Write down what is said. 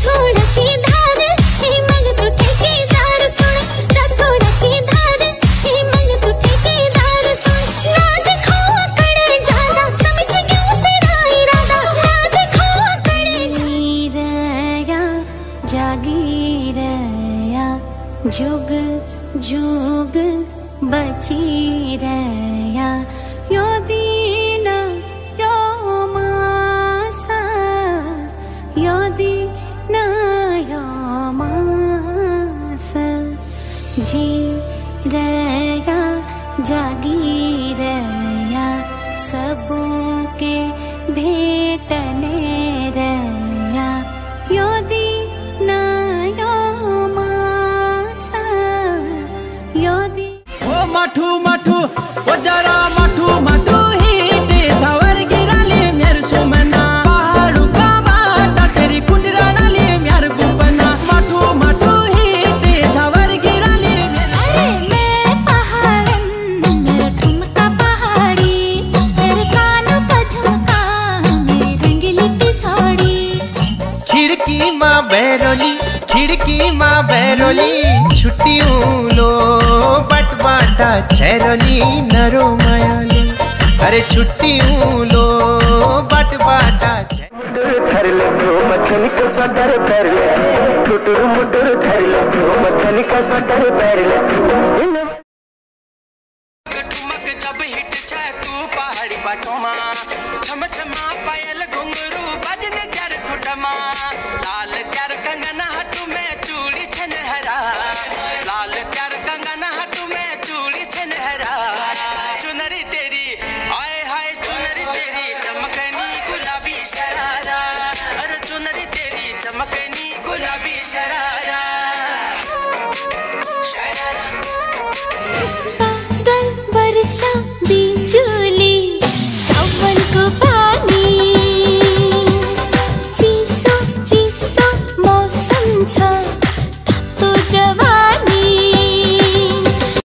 रथोड़ा की धार हे मंग तू ठेकेदार सुन, रथोड़ा की धार हे मंग तू ठेकेदार सुन। ना दिखो करे ज्यादा समझ गया तेरा इरादा, ना दिखो करे रया जागी रया जुग जुग बची रया यो दीन यो मासा यो दीन यो मासा जी रया जागी रया सबों के भेटने रया यो दीन यो मासा यो दी ओ माठू माठू ओ जरा माठू माठू हीटे छावर गिराली म्यार सुमना पहाड़ू का बाटा तेरी कुंडरा डाली म्यार गुपना माठू माठू हीटे छावर गिराली अरे मैं पहाड़न मेरा ठुमका पहाड़ी, मेरे कानों का झुमका मेरी रंगीली पिछौड़ी। खिड़की माँ बैरोली छुट्टियों लो बटवाटा छैरोली नरो मायाली। अरे छुट्टियों लो बटवाटा धरले मखनी का सटर धरले टुटुर मुटुर धरले मखनी का सटर धरले टुमक जब हिट छे तू पहाड़ी बाटोमा छम छमा पायल घुंघरू बजने त्यार खुटमा लाल त्यार कंगना हाथ में चूड़ी छनहरा लाल त्यार कंगना हाथ में चूड़ी छनहरा चुनरी तेरी हाय हाय चुनरी तेरी चमकनी गुलाबी शरारा अरे चुनरी तेरी चमकनी गुलाबी शरारा बादल वर्षा